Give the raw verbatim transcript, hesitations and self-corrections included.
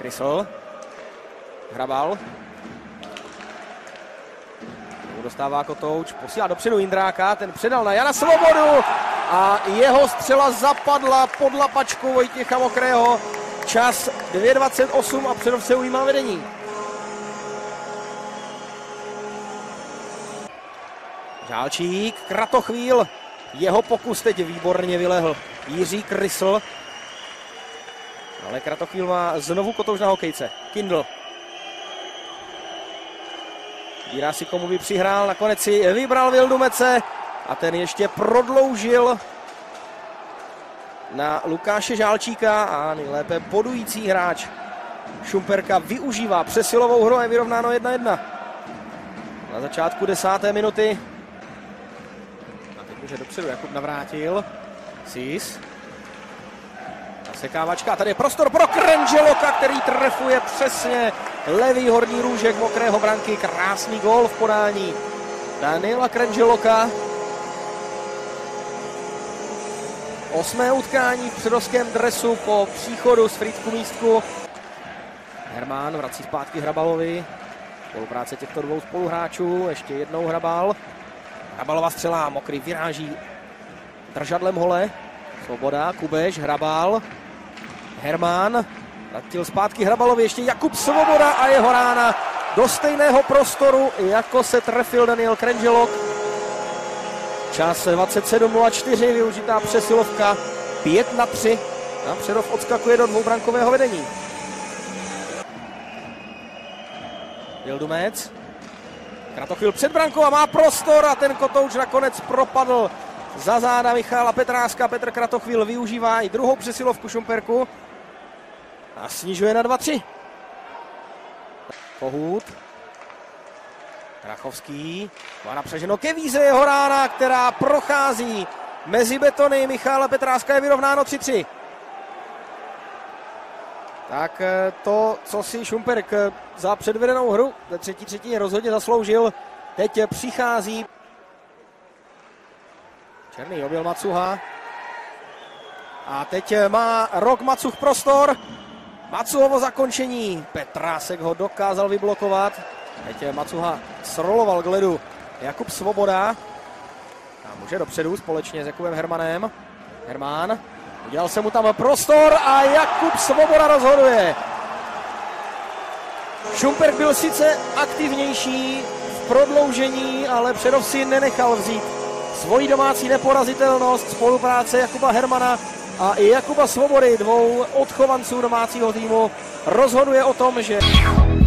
Krysl. Hrabal. Dostává Kotouč, posílá dopředu Jindráka, ten předal na Jana Svobodu a jeho střela zapadla pod lapačku Vojtěcha Mokrého. Čas dvě dvacet osm a Přerov se ujímá vedení. Žálčík, Kratochvíl, jeho pokus teď výborně vylehl Jiří Krysl. Ale Kratochvíl má znovu Kotouč na hokejce. Kindl. Vybírá si, komu by přihrál, nakonec si vybral Vildumece a ten ještě prodloužil na Lukáše Žálčíka a nejlépe bodující hráč Šumperka využívá přesilovou hru a je vyrovnáno jedna jedna. Na začátku desáté minuty. A teď může dopředu Jakub Navrátil. Sis. Sekávačka, tady je prostor pro Krenželoka, který trefuje přesně levý horní růžek Mokrého branky. Krásný gól v podání Daniela Krenželoka. Osmé utkání v přerovském dresu po příchodu z Frýdku Místku. Hermán vrací zpátky Hrabalovi. Spolupráce těchto dvou spoluhráčů. Ještě jednou Hrabal. Hrabalova střela, Mokrý vyráží držadlem hole. Svoboda, Kubeš, Hrabal. Hermán. Vrátil zpátky Hrabalovi, ještě Jakub Svoboda a jeho rána do stejného prostoru, jako se trefil Daniel Krenželok. Čas dvacet sedm nula čtyři, využitá přesilovka pět na tři. A Přerov odskakuje do dvoubrankového vedení. Vildumec. Kratochvíl před brankou a má prostor a ten Kotouč nakonec propadl za záda Michala Petráska. Petr Kratochvíl využívá i druhou přesilovku Šumperku a snižuje na dva tři. Kohut. Rachovský. Má napřaženo ke víze jeho rána, která prochází mezi betony. Michala Petráska, je vyrovnáno tři tři. Tak to, co si Šumperk za předvedenou hru ve třetí třetině rozhodně zasloužil, teď přichází. Černý objel Macuha. A teď má Rok Macuch prostor. Macuhovo zakončení. Petrásek ho dokázal vyblokovat. Teď Macuha sroloval k ledu Jakub Svoboda. A může dopředu společně s Jakubem Hermanem. Hermán. Udělal se mu tam prostor a Jakub Svoboda rozhoduje. Šumperk byl sice aktivnější v prodloužení, ale Přerov si nenechal vzít svoji domácí neporazitelnost. Spolupráce Jakuba Hermana a i Jakuba Svobody, dvou odchovanců domácího týmu, rozhoduje o tom, že